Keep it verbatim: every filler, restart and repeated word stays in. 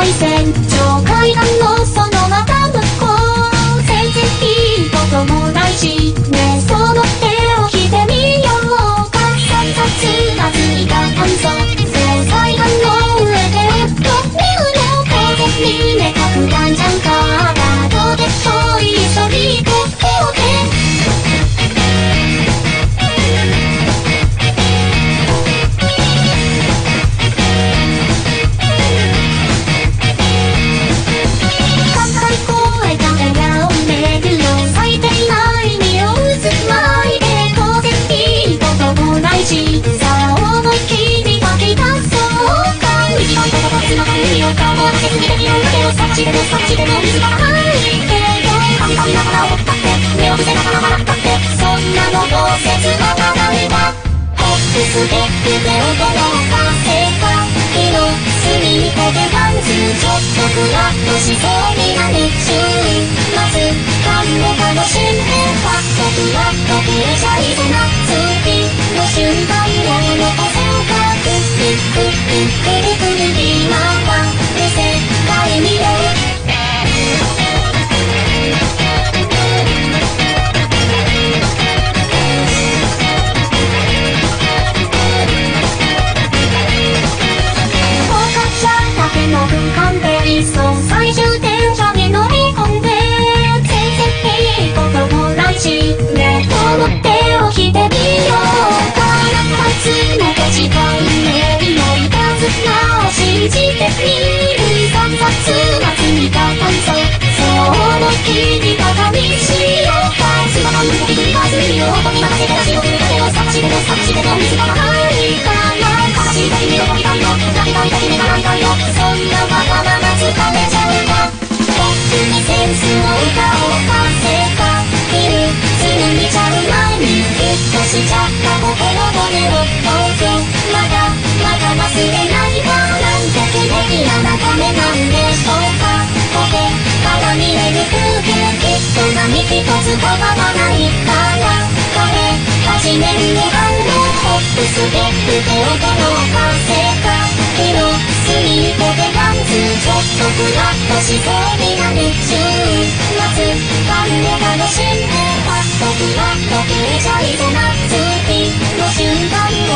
外線上階段のそのまた向こう、全然いいこともないしね、その手を引いてみようか。散々な追加炭素そう階段の上でふっと見るの風にね、格段じゃんかどうでしょう一緒に行こうそっちでもそっちでも水が入ってよ、カミカミながら怒ったって目を伏せながら笑ったって、そんなのどうせつまらないわ。ホップステップで驚かせた日の隅っこでパンツちょっとクラッとしそうになる週末感を楽しんでパッとクラッとプレシャイズな月の瞬間を残せよか。クックックックックルクル今は世界見よう。の空間でいっそ最終電車に乗り込んで、全然いいこともないしね、この手を引いてみようか。夏の時間ね、祈りたずなを信じてみる。散々な追加炭素そう思いっきりバカにしようか。つまらん動き繰り返す耳を音に任せて足を振るだけを探しても探しても水がないから悲しい時に喜びたいよ、泣きたい時に笑いたいよ、そんなわがまま疲れちゃうか。ポップにセンスの歌をかせた昼つむぎちゃう前にギュッとしちゃった心骨を東京まだまだ忘れないわ。なんて綺麗な眺めなんでしょうか。苔から見える風景きっと何一つ変わらないから彼始めるの反応。ホップステップで驚かせた日の隅っこでパンツちょっとクラッとしそうになる週末感を楽しんでパッとクラッとプレシャイズな月の瞬間